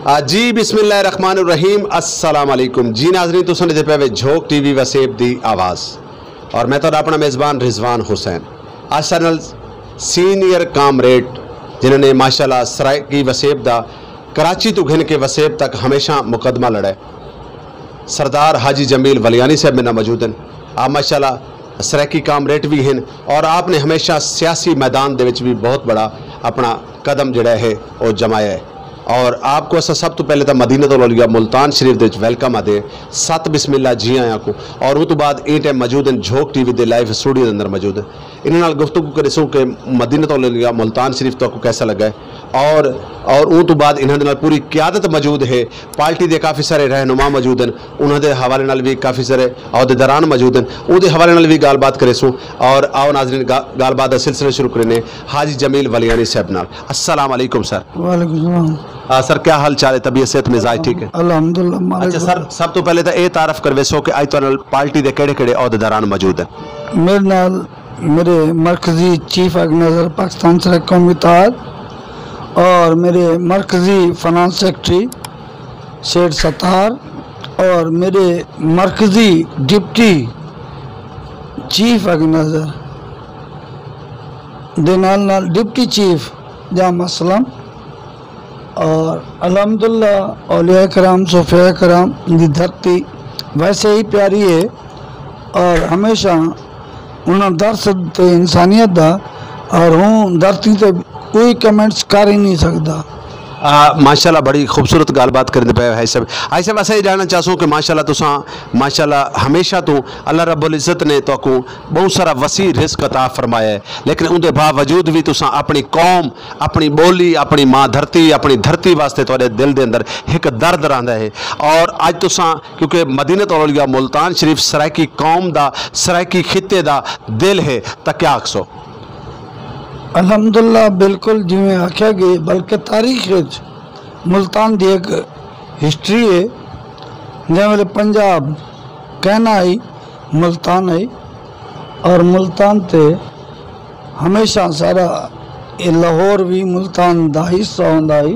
जी बिस्मिल्लाहिर्रहमानिर्रहीम अस्सलाम वालेकुम जी नाज़रीन तुसां दे पे झोंक टीवी वसेब दी आवाज़ और मैं तो अपना मेज़बान रिजवान हुसैन आज चैनल सीनियर कामरेड जिन्होंने माशाल्लाह सराइकी वसेब दा कराची तो घिन के वसेब तक हमेशा मुकदमा लड़ा सरदार हाजी जमील वलियानी साहब मेरे मौजूद हैं। आप माशाल्लाह सराइकी कामरेड भी हैं और आपने हमेशा सियासी मैदान दे विच भी बहुत बड़ा अपना कदम जड़ा है वो जमाया है और आपको असा सब तो पहले तो मदीनतुल औलिया मुल्तान शरीफ दे वेलकम आदे सत बिस्मिल्ला जी आया को और उस तो बाद ये टाइम मौजूद हैं झोंक टीवी दे लाइव स्टूडियो के अंदर मौजूद है। इन्होंने गुफ्तगू करें कि मदीनतुल औलिया मुल्तान शरीफ तो आपको कैसा लगा है और उस तो बाद इन्होंने पूरी क्यादत मौजूद है, पार्टी के काफ़ी सारे रहनुमा मौजूद हैं, उन्होंने हवाले नाल भी काफ़ी सारे अहदेदारान मौजूद हैं, उनके हवाले नाल भी गलबात करें और आओ नाज़रीन गलबात का सिलसिला शुरू करें हाजी जमील वलियानी साहब नाल। अस्सलाम वालेकुम सर। वालेकुम सर क्या हाल चाल है, तबीयत सेहत मिजाज ठीक है? अल्हम्दुलिल्लाह। अच्छा सर सब तो पहले तो ये तारफ करवे सो कि अज तो पार्टी के केड़े केड़े अहदेदारान मौजूद हैं? मेरे नाल मेरे मरकजी चीफ ऑर्गेनाइजर पाकिस्तान सराइकी कौमी इत्तेहाद और मेरे मरकजी फाइनेंस सेक्रेटरी शेर सत्तार और मेरे मरकजी डिप्टी चीफ ऑर्गेनाइजर दे नाल डिप्टी चीफ जाम असलम और अल्हम्दुलिल्लाह औलिया कराम सोफिया कराम की धरती वैसे ही प्यारी है और हमेशा उन्होंने दर्स ते इंसानियत दा और हूँ धरती ते कोई कमेंट्स कर ही नहीं सकता। माशाल्लाह बड़ी खूबसूरत गलबात करते पे है सब ऐसे वैसे ही जानना चाहूँ कि माशाल्लाह तुसा माशाल्लाह हमेशा तो अल्लाह रब्बुल इज़्ज़त ने तो को बहुत सारा वसी रिज़्क़ अता फरमाया है लेकिन उनके बावजूद भी तुसा अपनी कौम अपनी बोली अपनी माँ अपनी धरती वास्ते थोड़े दिल के अंदर एक दर्द रहा है और अज तुसा क्योंकि मदीनतुल औलिया मुल्तान शरीफ सराइकी कौम का सराइकी खिते का दिल है तो क्या आखसो? अल्हम्दुलिल्लाह बिल्कुल जिमें आख्या गया बल्कि तारीख मुल्तान की एक हिस्ट्री है जै वेले पंजाब कहना आई मुल्तान आई और मुल्तान ते हमेशा सारा लाहौर भी मुल्तान का हिस्सा होंदा आई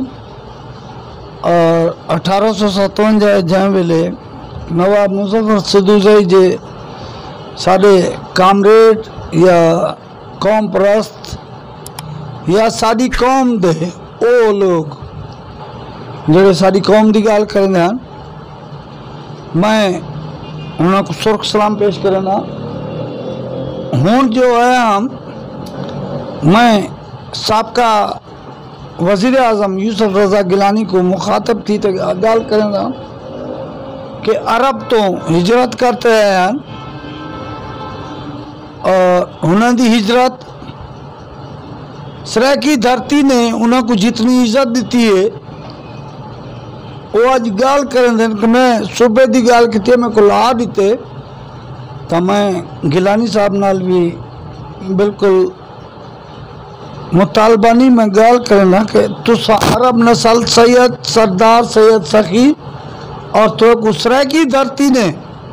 और 1857 जै वेले नवाब मुजफ्फर सदूसी जे साडे कामरेड या कौम परस्त या साड़ी कौम दे ओ लोग जो साड़ी कौम की गल करें हैं मैं उन्होंने सुरख सलाम पेश करना हूँ जो है हम मैं साबका वज़ीर आज़म यूसुफ रज़ा गिलानी को मुखातब थी तो गल करना कि अरब तो हिजरत करते हैं और उन्होंने हिजरत सराइकी धरती ने उन्होंने जितनी इज्जत दी है वो अज गल करें कि मैं सूबे की गल की मैं को ला दीते तो मैं गिलानी साहब नाल भी बिल्कुल मुतालबानी में गल करना कि तुसा अरब नस्ल सैयद सरदार सैयद सखी और तो को सराइकी धरती ने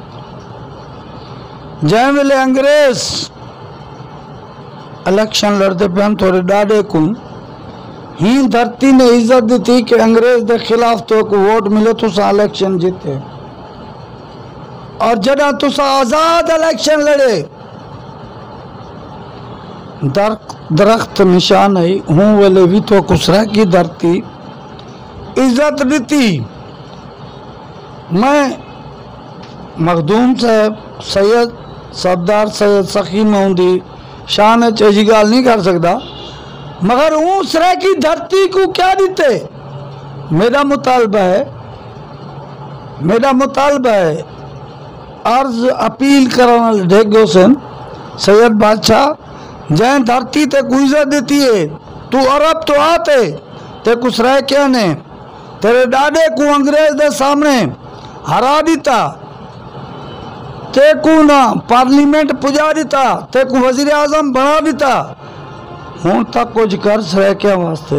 जै वेले अंग्रेज इलेक्शन लड़ते पे हम थोड़े डाडे को ही धरती ने इज्जत दी थी कि अंग्रेज के खिलाफ तो को वोट मिले तो इलेक्शन जीते और जड़ा तुसा आजाद इलेक्शन लड़े दरख्त निशान आई हूँ वेले भी तो कुसरा की धरती इज्जत दी। मैं मखदूम साहब सैयद सरदार सैयद सखी मऊदी शान ऐसी गल नहीं कर सकता मगर हूँ सराइकी धरती को क्या दीते मेरा मुतालबा है अर्ज अपील करना ढेगो सेन सैयद बादशाह जैन धरती ते को इज्जत देती है तू अरब तो आते ते कुछ सराइकिया ने तेरे डाडे को अंग्रेज दे सामने हरा दिता ते को ना पार्लीमेंट पुजा दिता ते को वजीर आजम बना दिता हूँ तक कुछ कर सराइकिया वास्ते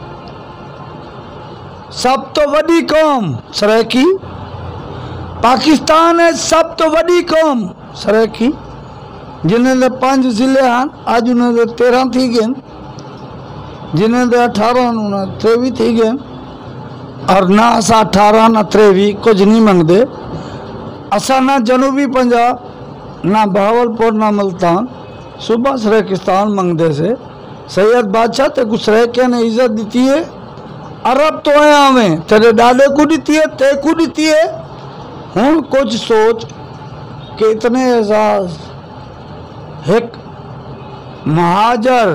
सब तो वडी कौम सराइकी पाकिस्तान है सब तो वडी कौम सराइकी जिन्हें 5 जिले हैं आज उन्हें 13 थी गए जिन्हें 18 23 थी गए और ना असा 18 ना 23 कुछ नहीं मंगते। असा ना जनूबी पंजाब ना बहावलपुर ना मुल्तान सूबा सरेकिस्तान मंगते से। सैयद बादशाह ते कुछ सरेकिया ने इज्जत दी है। अरब तो आया में तेरे डाले को दी है, ते को दी है। हूँ कुछ सोच कि इतने एजाज एक महाजर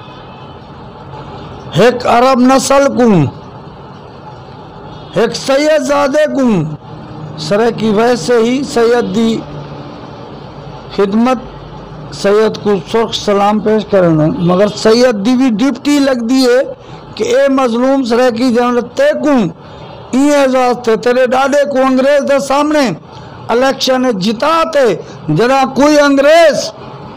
एक अरब नस्ल को एक सैयदजादे को सरे की वैसे ही सैयद दी खिदमत सैयद को सुर्ख सलाम पेश करना। मगर सैयद दी भी डिप्टी लग दी है कि ए मजलूम सरे की ते को एजाज थे तेरे डाडे को अंग्रेज के सामने इलेक्शन जिताते जरा कोई अंग्रेज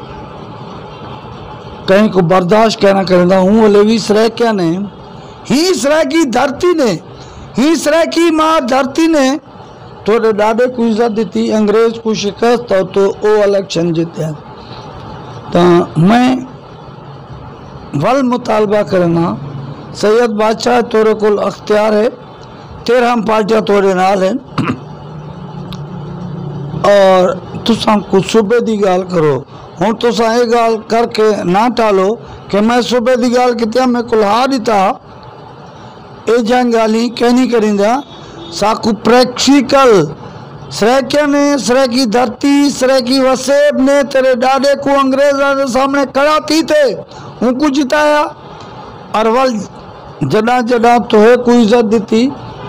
कहीं को बर्दाश्त कहना करेंदा हूँ लेवी सरेकिया ने ही सरे की धरती ने ही सरे की माँ धरती ने थोड़े डाडे को इज्जत दी, अंग्रेज को शिकस्त तो वो इलेक्शन जीते। तो मैं वल मुतालबा करना सैयद बादशाह तोरे को अख्तियार है, 13 पार्टियां तोरे नाल हैं और तुसा कुछ सूबे की गाल करो। हूँ तुसा ये गाल करके ना टालो कि मैं सूबे की गाल की मैं को हा दिता ये जंग गाली कहनी करिंदा साकू प्रैक्टिकल सरेकिया ने सरे की धरती सरे की वसेब ने तेरे डाडे को अंग्रेज़ों के सामने खड़ा थी थे उनको जिताया। और वल जड़ा जड़ा तो है कोई इज्जत दी,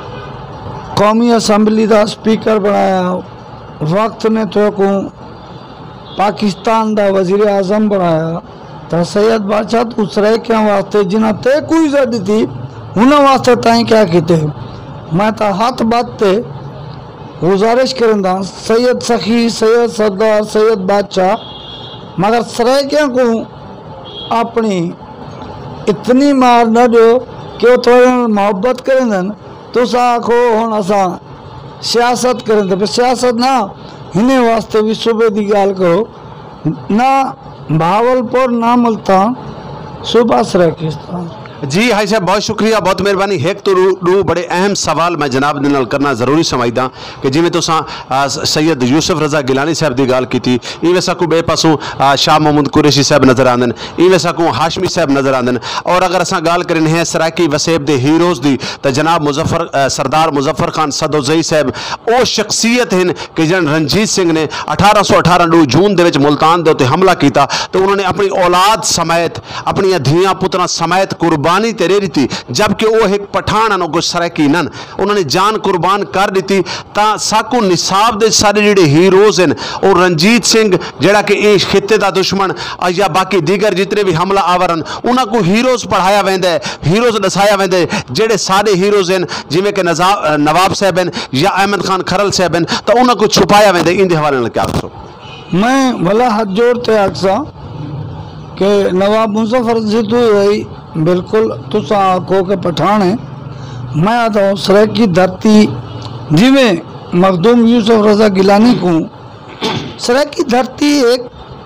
कौमी असम्बली का स्पीकर बनाया, वक्त ने तो को पाकिस्तान का वजीर आजम बनाया। तो सैयद बादशाह तो सरेकिया वास्ते जिन्हें ते कोई इज्जत दी उन्होंने वास्ते ताई क्या किते। मैं तो हाथ बाते गुजारिश करूँगा सैयद सखी सैयद सरदार सैयद बादशाह मगर सरेकिया को अपनी इतनी मार न दो कि वो थोड़े मोहब्बत करें तो आखो हम असा सियासत करें तो सियासत ना इन्हें वास्ते भी सूबे की गाल करो ना बहावलपुर ना मुल्तान सूबा सरेकिस्तान। जी हाई साहब बहुत शुक्रिया बहुत मेहरबानी। एक तो रू बड़े अहम सवाल मैं जनाब दे नाल करना जरूरी समझदा कि जिमें तुसां सैयद यूसुफ रजा गिलानी साहब की गाल की इवें साकू बे पासों शाह मोहम्मद कुरैशी साहब नज़र आंदन, इवें साकू हाशमी साहब नज़र आंदन। और अगर असां गाल करें हैं सराकी वसेब दे हीरोज़ दी तो जनाब सरदार मुजफ्फर खान सदोजई साहब वो शख्सियत हैं कि जन रणजीत सिंह ने 1818 जून दे विच मुल्तान दे उत्ते हमला किया तो उन्होंने अपनी औलाद समेत अपनी धियां पुत्रां समेत कुर्बानी तेरे दी, जबकि वो एक पठान को सराकी नन उन्होंने जान कुर्बान कर दी। ता साकू निसाब दे सारे जिहड़े हीरोज़ हैं और रणजीत सिंह जिहड़ा कि इस खिते का दुश्मन या बाकी दीगर जितने भी हमला आवर हैं उन्होंने को हीरोज़ पढ़ाया वैंदा है, हीरोज़ दसाया वैंदा है। जिहड़े सारे हीरोज़ हैं जिवें कि नवाब साहब हैं या अहमद खान खरल साहब हैं तो उन्होंने को छुपाया वैंदा है। इन हवाले नाल क्या आखो? मैं भला हाथ जोड़ते आखसा कि नवाब मुजफ्फर सिद्धू बिल्कुल तुसा आखो के पठान है। मैं आता हूँ सरे की धरती जिमें मखदूम यूसुफ रजा गिलानी को सरे की धरती एक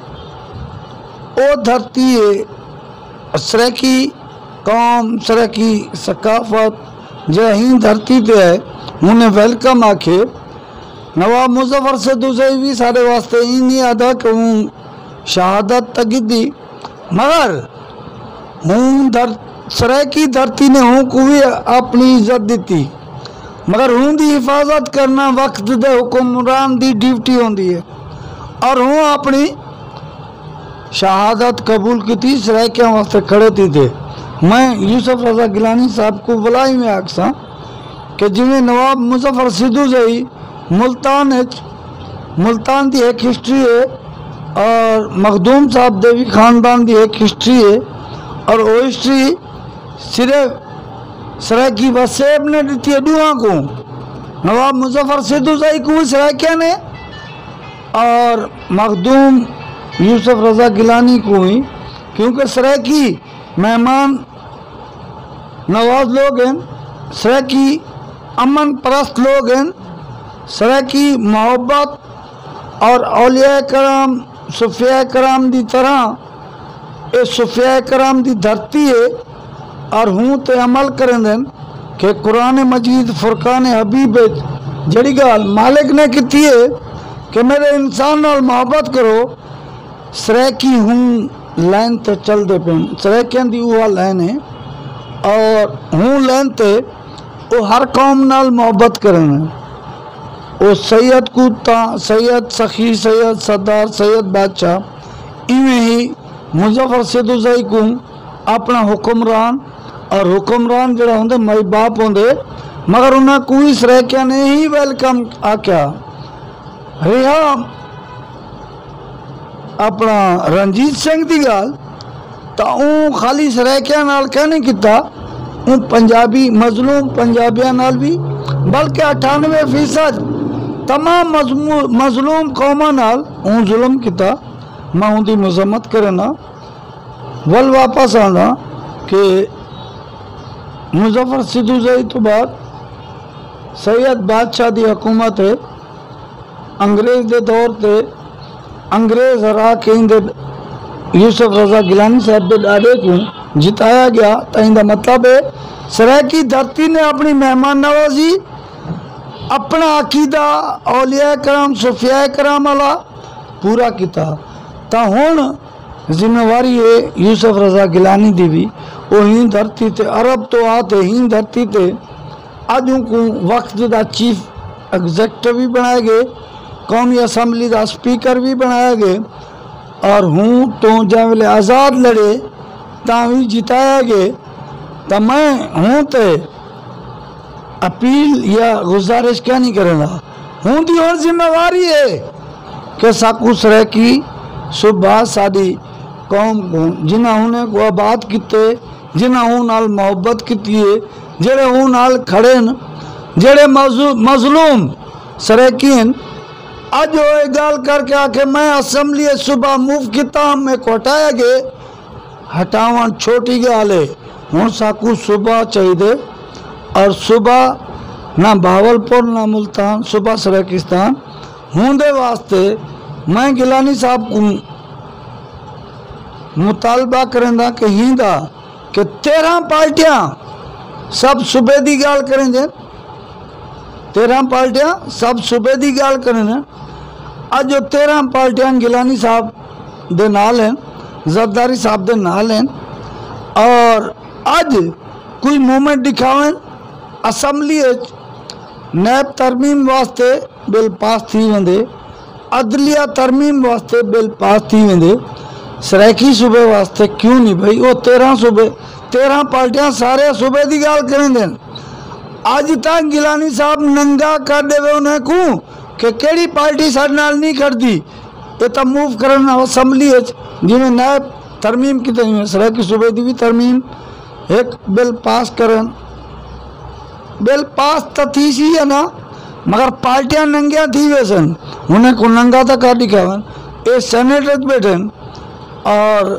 ओ धरती है सरे की कौम सरे की सकाफत जही धरती पे है उन्हें वेलकम आखे। नवाब मुजफ्फर सिद्धू से भी सारे वास्ते ही नहीं अदा कहूँ शहादत तक दी मगर हूँ सरे की धरती ने हूँ को भी अपनी इज्जत दी मगर हूँ की हिफाजत करना वक्त दे हुक्मरान की ड्यूटी होती है और हूँ अपनी शहादत कबूल की थी सरेकिया वास्ते खड़े थे। मैं यूसुफ रजा गिलानी साहब को बुलाई में आखसा कि जिमें नवाब मुजफ्फर सिद्धू से ही मुल्तान की एक हिस्ट्री है और मखदूम साहब देवी खानदान की एक हिस्ट्री है और वो हिस्ट्री सिर्फ सराकी वसेब ने दी थी दुआ को नवाब मुजफ्फर सिद्धू साई को सराकिया ने और मखदूम यूसुफ रजा गिलानी को ही क्योंकि सराकी मेहमान नवाज लोग हैं, सराकी अमन परस्त लोग हैं, सराकी मोहब्बत और औलिया कराम सुफिया कराम की तरह ये सुफिया कराम की धरती है और हूँ तो अमल करें کہ قرآن مجید فرقان حبیب جڑی گال مالک نے کیتی ہے کہ میرے انسان نال محبت کرو، سریکی ہوں لائن تے چل دے پین، سریکیاں دی اوہ لائن ہے اور ہوں لائن تے وہ ہر قوم نال محبت کرنا، وہ سید کوتا، سید سخی، سید سردار، سید بادشاہ، ایویں ہی مظفر سدوزئی کو اپنا حکمران، اور حکمران جڑا ہوندے مائی باپ ہوندے، مگر انہاں کوئی سریکیاں نے ہی ویلکم آکیا۔ رہا اپنا رنجیت سنگھ دی گال تا اون خالی سریکیاں نال کہنے کیتا، اون پنجابی مظلوم پنجابیاں نال بھی، بلکہ 98% تمام مظلوم قوماں نال اون ظلم کیتا۔ میں اون دی مذمت کرنا ول واپس آنا کہ مظفر سدوزئی تو بعد سید بادشاہ دی حکومت ہے، انگریز دے دور تے انگریز ہرا کے اندے یوسف رضا گیلانی صاحب دے ڈاڑے کو جتایا گیا، تا اندہ مطلب ہے سریکی دھرتی نے اپنی مہمان نوازی، اپنا عقیدہ اولیاء کرام صوفیاء کرام والا پورا کیتا۔ تا ہون ذمہ واری ہے یوسف رضا گیلانی دی بھی، وہ ہی دھرتی تے عرب تو آتے ہی دھرتی تے اج ان کو وقت دا چیف ایگزیکٹو بھی بنائے گئے، قومی اسمبلی دا سپیکر بھی بنایا گئے، اور ہوں تو جائے ویلے آزاد لڑے تاں بھی جتایا گئے۔ تا میں ہوں تے اپیل یا گزارش کیا نہیں کریں گا، ہوں دی اور ذمہ واری ہے کہ ساکو سریکی صبح ساری قوم کو جنہاں انہیں کو آباد کیتے، جنہاں ہوں نال محبت کیتی ہے، جڑے ہوں نال کھڑے جڑے مظلوم سریکین اج وہ گال کر کے آکے میں اسمبلی صبح موو کیتا میں کو ہٹایا گئے، ہٹاوان چھوٹی گال ہے، ہوں ساکو صبح چاہی دے، اور صبح نہ بھاولپور نہ ملتان، صبح سریکستان ہوں دے واسطے میں گیلانی صاحب کو مطالبہ کریں دا کہ ہی دا کہ 13 پارٹیاں سب صوبے دی گال کریں دیں، 13 پارٹیاں سب صوبے دی گال کریں دیں۔ آج جو 13 پارٹیاں گیلانی صاحب دے نال ہیں، زرداری صاحب دے نال ہیں، اور آج کوئی مومنٹ دکھاویں اسمبلی نیب ترمیم واسطے بل پاس تھی وندے، عدلیہ ترمیم واسطے بل پاس تھی وندے، سریکی صوبے واسطے کیوں نہیں بھائی؟ وہ 13 صوبے 13 پارٹیاں سارے صوبے دی گال کریں دیں۔ آج تک گیلانی صاحب ننگا کر دے وے انہیں کو کہ کیڑی پارٹی ساڑھ نال نہیں کر دی، یہ تا موو کرنا اسمبلی ہے جی میں نیب ترمیم کی ترمیم سریکی صوبے دی بھی ترمیم ایک بل پاس کریں، بل پاس تا تھی سی ہے نا، مگر پارٹیاں ننگیاں تھی ویسن انہیں کو ننگا تا کر دکھاویں، اے سینیٹر بیٹھیں، اور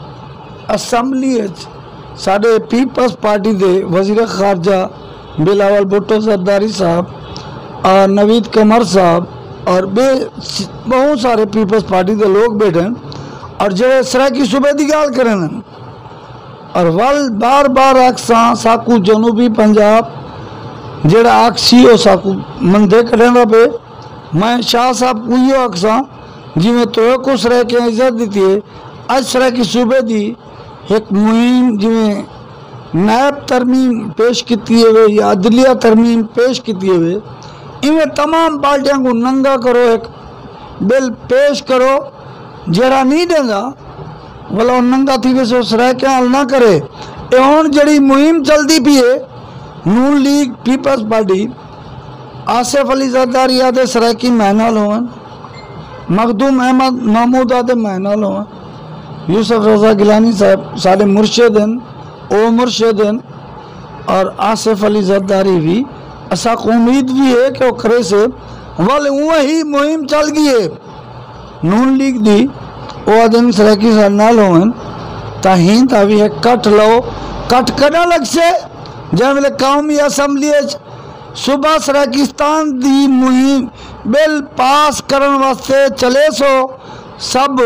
اسمبلی ساڑھے پیپلز پارٹی دے وزیر خارجہ بلاول بھٹو زرداری صاحب اور نوید قمر صاحب اور بہت سارے پیپلز پارٹی دے لوگ بیٹھیں، اور جڑے سریکی صوبے دی گال کریں، اور بار بار آکساں ساکو جنوبی پنجاب جڑا آکسی ہو ساکو مندے کریں رہا پہ میں شاہ صاحب کوئی ہو آکساں جی میں توے کو سریکی عزت دیتی ہے، آج سریکی صوبے دی ایک مہم جی میں نیب ترمیم پیش کیتی ہوئے یا عدلیہ ترمیم پیش کیتی ہوئے، انہیں تمام پارٹیاں کو ننگا کرو، ایک بل پیش کرو جڑا نہیں دیں گا والا ننگا تھی ویسے سریکیاں حل نہ کرے۔ ایہون جڑی مہم چل دی بھی ہے Noon league peoples party Asif Ali Zardari آدھے سریکی مہنال ہوئیں، مخدوم احمد محمود آدھے مہنال ہوئیں، یوسف رضا گیلانی صاحب سارے مرشد ہیں، او مرشد ہیں، اور آصف علی زرداری بھی ایسا کو امید بھی ہے کہ وہ کرے سے والے وہی مہم چل گئی ہے نون لیگ دی، وہ آدھے سریکی سرنال ہوئیں تاہین تاوی ہے کٹ لو کٹ کنا لگ سے جہاں ملے قومی اسمبلی صبح سریکستان دی مہم بل پاس کرن واسطے چلے سو سب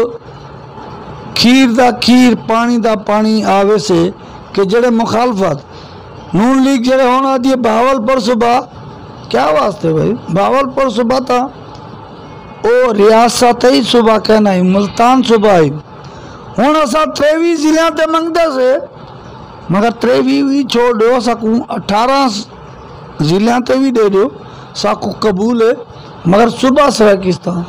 کھیر دا کھیر پانی دا پانی آوے سے کہ جڑے مخالفت नून लीग जड़े होना दिए भावलपुर सूबा क्या वास्ते भाई भावलपुर सूबा था वो रियासत ही सूबा कहना ही मुल्तान सूबा ही हूँ असा 23 जिलों ते मंगते से मगर 23 भी छोड़ दो सकूँ 18 जिलों ते भी दे दो साकू कबूल है मगर सूबा सराकिस्तान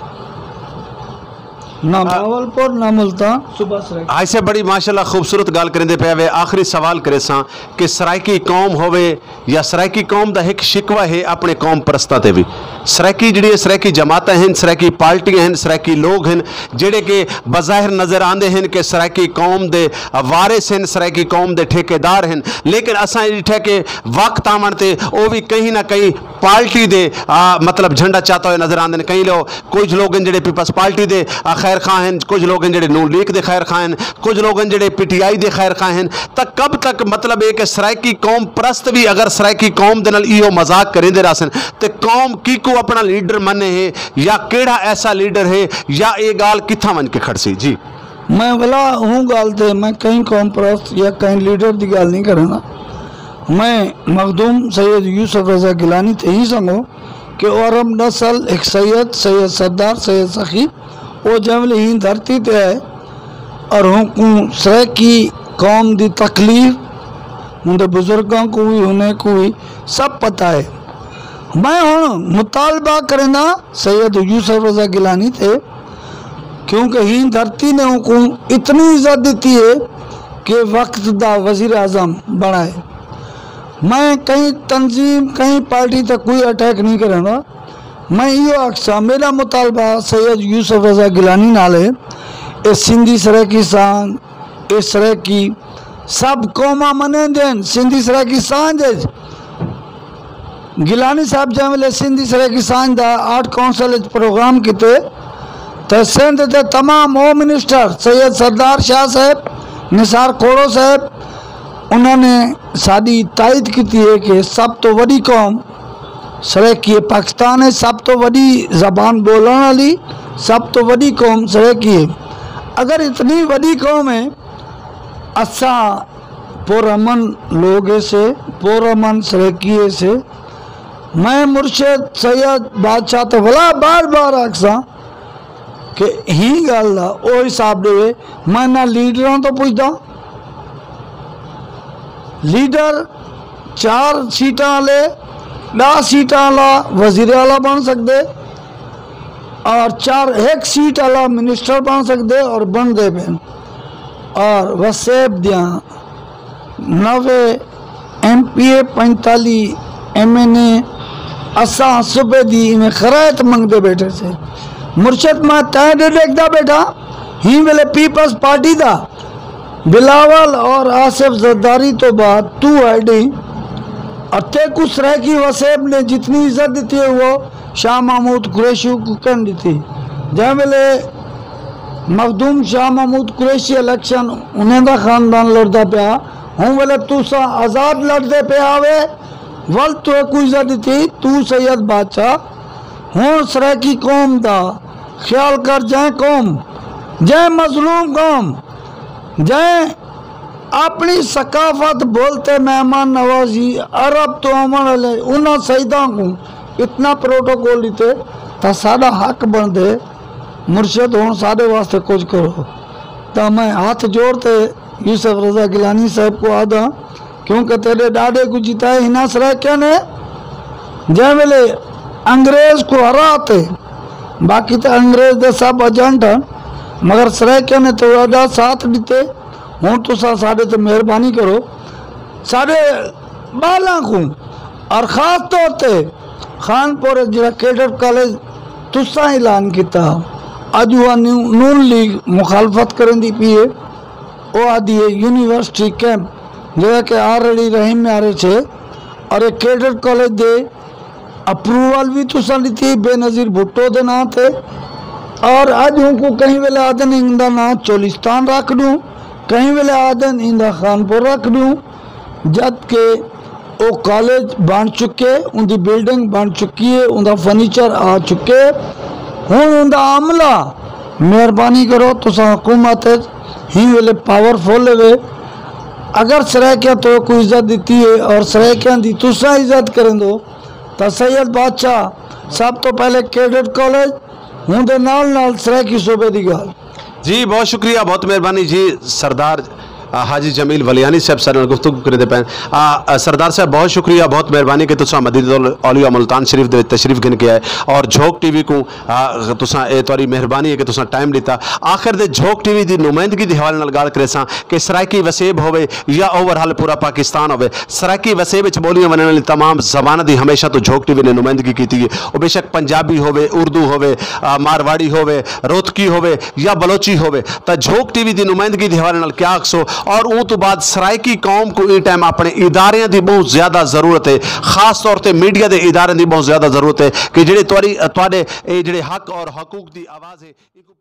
ना भावलपुर ना मुल्तान सूबा सराय ऐसे बड़ी माशाल्लाह खूबसूरत गाल करेंदे पे वे आखिरी सवाल करे सा कि सराइकी कौम होवे या सराइकी कौम दा एक शिकवा है अपने कौम परस्ता ते भी सराइकी जड़ी सराइकी जमातें हैं सराइकी पार्टियां हैं सराइकी लोग हैं जेड़े के बज़ाहिर नज़र आंदे हैं कि सराइकी कौम दे वारिस हैं सराइकी कौम दे ठेकेदार हैं लेकिन असां डिठे के वक्त आवन ते वो भी कहीं ना कहीं पार्टी दे मतलब झंडा चाहता हुए नजर आंदे कई लोग कुछ लोग हैं जेड़े पीपल्स पार्टी दे खैर खां हैं कुछ लोग हैं जेड़े नून लीग दे खैर खां हैं कुछ लोग हैं जेड़े PTI दे खैर खां हैं तक कब तक मतलब एक सराइकी कौम परस्त भी अगर सराइकी कौम दे नाल इहो मजाक करेंदे रहसन ते कौम की को अपना लीडर मने है या केड़ा ऐसा लीडर है या ये गाल किथा मन के खड़सी जी मैं भला हूँ गाल थे मैं कहीं कौम परस्त या कहीं लीडर की गाल नहीं करना मैं मखदूम सैयद यूसुफ रजा गिलानी थे ही संगो कि औरम नस्ल एक सैयद सरदार सैयद सखी वो जमले ही धरती ते है और हूँ सर की कौम दी तकलीफ उनके बुजुर्गों को भी उन्हें को भी सब पता है मैं हूँ मुतालबा करना सैयद यूसुफ रजा गिलानी थे क्योंकि ही धरती ने उनको इतनी इज्जत दी है कि वक्त दा वजीर आज़म बनाए मैं कहीं तंजीम कहीं पार्टी तक कोई अटैक नहीं करूँगा मैं यो अक्सा मेरा मुतालबा सैयद यूसुफ रजा गिलानी नाले इस सिंधी सराइकी सांझ इस सराइकी सब कौमा मने देन सिंधी सराइकी सांझ गिलानी साहब जैसे सिंधी सराइकी सांझ दा आर्ट काउंसिल प्रोग्राम किते तो सिंध के तमाम होम मिनिस्टर सैयद सरदार शाह साहब निसार खोड़ो साहब उन्होंने साड़ी तायद की है कि सब तो बड़ी कौम सराइकी पाकिस्तान है सब तो बड़ी ज़बान बोलने वाली सब तो बड़ी कौम सराइकी है अगर इतनी बड़ी कौम है असा पुरअमन लोग से पुरअमन सराइकी से मैं मुर्शिद सैयद बादशाह तो भला बार बार आखसा कि ही गल ओ हिसाब दे मैं ना लीडरों तो पूछता लीडर 4 सीटा वाले 10 सीटा वाला वजीर आला बन सकते और 1 सीट वाला मिनिस्टर बन सकते और बन दे पे और वसेब दिया 90 MPA 45 MNA असा सुबह दी में खरायत मंगते बैठे से मुर्शद मैं तय दे देखता बैठा ही वेले पीपल्स पार्टी दा बिलावल और आसिफ जरदारी तो बाद तू आईडी अते कुछ रह की वसेब ने जितनी इज्जत दी थी वो शाह महमूद कुरैशी को कर दी थी जै वेले मखदूम शाह महमूद कुरैशी इलेक्शन उन्हें दा खानदान लड़ता पिया हूँ वेले तू सा आज़ाद लड़ते पे आवे वल तो कोई इज्जत थी तू सैयद बादशाह हूँ सराइकी कौम दा ख्याल कर जाए कौम जय मजलूम कौम जय अपनी सकाफत बोलते मेहमान नवाजी अरब तो अमन वाले उन्हें सईदा को इतना प्रोटोकॉल देते तो साड़ा हक बन दे मुर्शद हो साढ़े वास्ते कुछ करो तो मैं हाथ जोड़ते यूसुफ रजा गिलानी साहब को आदा क्योंकि तेरे डाडे को जिताए हिना सराइकिया ने जै वेले अंग्रेज को हराते बाकी तो अंग्रेज दे सब एजेंट हैं मगर सराइकिया ने तो अदा साथ दीते हूँ तो साढ़े तो मेहरबानी करो साढ़े 12 को और ख़ास तौर पर खानपुर जो कैडेट कॉलेज तुसा ऐलान किया अज वह नून लीग मुखालफत करेंदी पी है वो आदि है यूनिवर्सिटी कैंप जो कि ऑलरेडी रहीम में आ रहे थे और एक कैडेट कॉलेज दे अप्रूवल भी तुसा दी बेनज़ीर भुट्टो दे ना थे और आज उनको कहीं वेले आदन इंदा ना चोलिस्तान रख दूँ कहीं वेले आदन इंदा खानपुर रख दूँ जब के वो कॉलेज बन चुके उनकी बिल्डिंग बन चुकी है उनका फर्नीचर आ चुके हूँ उनका अमला मेहरबानी करो तुसा हुकूमत ही वेले पावरफुल है अगर सराइकियां तो कोई इज्जत दी है और सराइकियां दी तुसा इज्जत करें दो तो सैयद बादशाह सब तो पहले कैडेट कॉलेज हूँ दे नाल सराइकी सूबे दी गल। जी बहुत शुक्रिया, बहुत मेहरबानी जी। सरदार हाजी जमील वलियानी साहब सर गुफ्तगू करे पैन। सरदार साहब बहुत शुक्रिया, बहुत मेहरबानी कि तुसा मदीनतुल औलिया मुल्तान शरीफ दे तशरीफ गिन के आए और झोंक टीवी को तुसा ए तोरी मेहरबानी है कि तुसा टाइम दिता। आखिर दे झोंक टीवी दी नुमाइंदगी दी हवाले नाल गल करे सां कि सराइकी वसेब होवे या ओवरऑल पूरा पाकिस्तान होवे, सराइकी वसेब विच बोलियां वणन वाली तमाम ज़बानां दी हमेशा तो झोंक टीवी ने नुमाइंदगी की है। वो बेशक पंजाबी होवे, उर्दू होवे, मारवाड़ी होवे, रोहतकी होवे या बलोची होवे, तो झोंक टीवी दी नुमाइंदगी दी हवाले नाल क्या आखसो। और उस तो बाद सराइकी कौम को इस टाइम अपने इदारे की बहुत ज़्यादा ज़रूरत है, खास तौर पर मीडिया के इदारे की बहुत ज़्यादा ज़रूरत है कि जेडे तुहाडे हक और हकूक की आवाज़ है।